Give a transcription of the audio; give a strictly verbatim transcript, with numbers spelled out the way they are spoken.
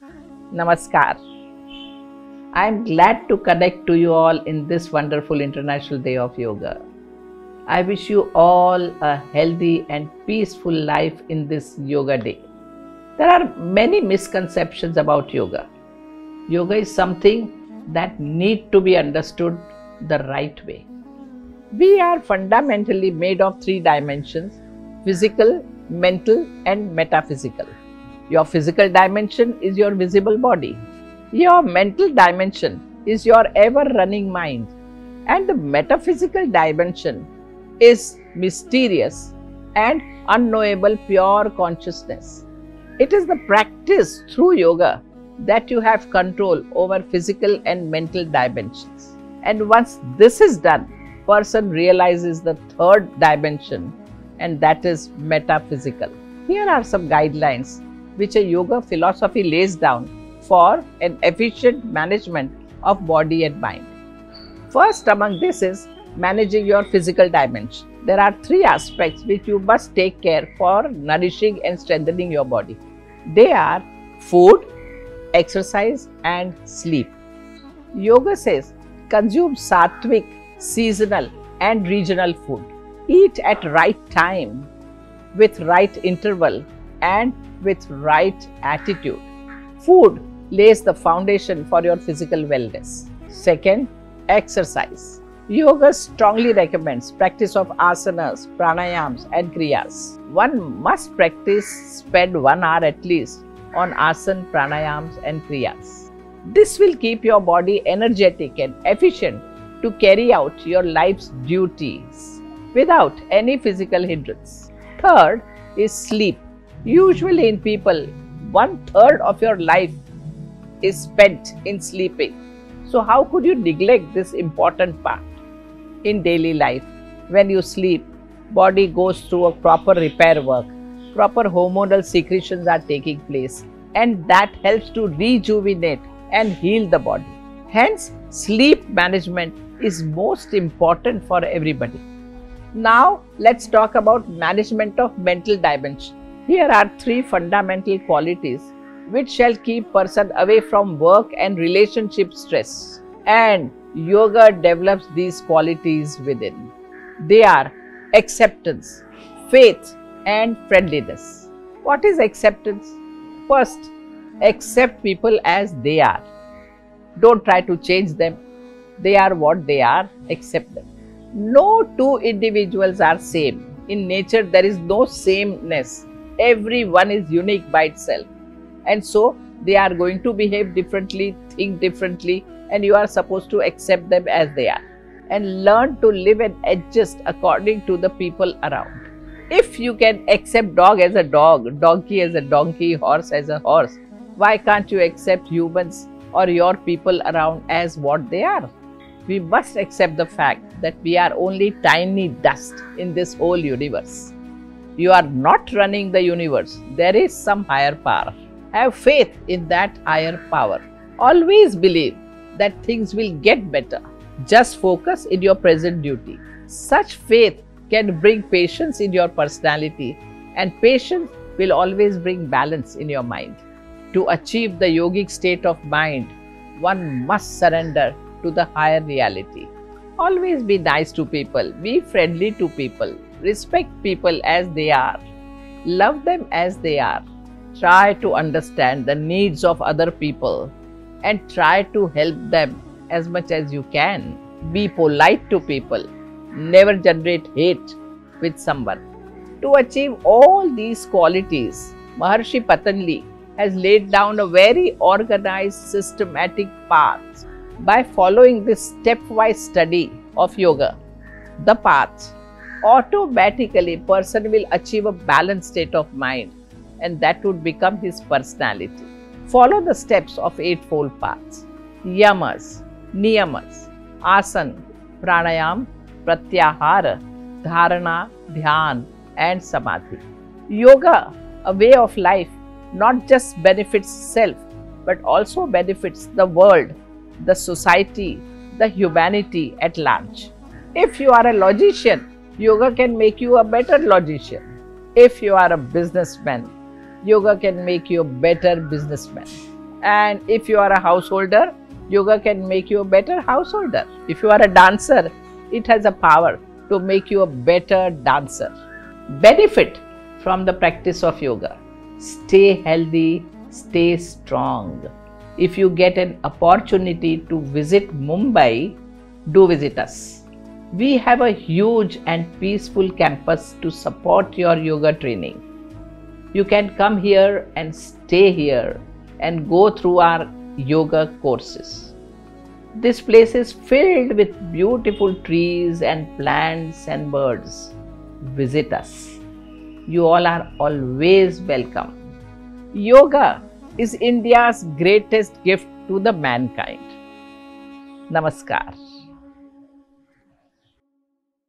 Namaskar. I am glad to connect to you all in this wonderful International Day of Yoga. I wish you all a healthy and peaceful life in this Yoga Day. There are many misconceptions about yoga. Yoga is something that needs to be understood the right way. We are fundamentally made of three dimensions: physical, mental, and metaphysical. Your physical dimension is your visible body. Your mental dimension is your ever-running mind. And the metaphysical dimension is mysterious and unknowable pure consciousness. It is the practice through yoga that you have control over physical and mental dimensions. And once this is done, person realizes the third dimension, and that is metaphysical. Here are some guidelines which a yoga philosophy lays down for an efficient management of body and mind. First among this is managing your physical dimension. There are three aspects which you must take care for nourishing and strengthening your body. They are food, exercise, and sleep. Yoga says consume sattvic, seasonal, and regional food. Eat at right time, with right interval, and with right attitude. Food lays the foundation for your physical wellness. Second, exercise. Yoga strongly recommends practice of asanas, pranayams, and kriyas. One must practice, spend one hour at least on asana, pranayams, and kriyas. This will keep your body energetic and efficient to carry out your life's duties without any physical hindrance. Third is sleep. Usually in people, one third of your life is spent in sleeping. So how could you neglect this important part? In daily life, when you sleep, body goes through a proper repair work, proper hormonal secretions are taking place, and that helps to rejuvenate and heal the body. Hence, sleep management is most important for everybody. Now, let's talk about management of mental dimension. Here are three fundamental qualities which shall keep person away from work and relationship stress. And yoga develops these qualities within. They are acceptance, faith, and friendliness. What is acceptance? First, accept people as they are. Don't try to change them. They are what they are. Accept them. No two individuals are same. In nature, there is no sameness. Everyone is unique by itself. And so, they are going to behave differently, think differently, and you are supposed to accept them as they are. And learn to live and adjust according to the people around. If you can accept dog as a dog, donkey as a donkey, horse as a horse, why can't you accept humans or your people around as what they are? We must accept the fact that we are only tiny dust in this whole universe. You are not running the universe. There is some higher power. Have faith in that higher power. Always believe that things will get better. Just focus in your present duty. Such faith can bring patience in your personality, and patience will always bring balance in your mind. To achieve the yogic state of mind, one must surrender to the higher reality. Always be nice to people, be friendly to people, respect people as they are, love them as they are. Try to understand the needs of other people and try to help them as much as you can. Be polite to people, never generate hate with someone. To achieve all these qualities, Maharshi Patanjali has laid down a very organized, systematic path. By following this stepwise study of yoga, the path, automatically person will achieve a balanced state of mind, and that would become his personality. Follow the steps of Eightfold Paths: yamas, niyamas, asana, pranayam, pratyahara, dharana, dhyan, and samadhi. Yoga, a way of life, not just benefits self, but also benefits the world, the society, the humanity at large. If you are a logician, yoga can make you a better logician. If you are a businessman, yoga can make you a better businessman. And if you are a householder, yoga can make you a better householder. If you are a dancer, it has a power to make you a better dancer. Benefit from the practice of yoga. Stay healthy, stay strong. If you get an opportunity to visit Mumbai, do visit us. We have a huge and peaceful campus to support your yoga training. You can come here and stay here and go through our yoga courses. This place is filled with beautiful trees and plants and birds. Visit us. You all are always welcome. Yoga is India's greatest gift to the mankind. Namaskar.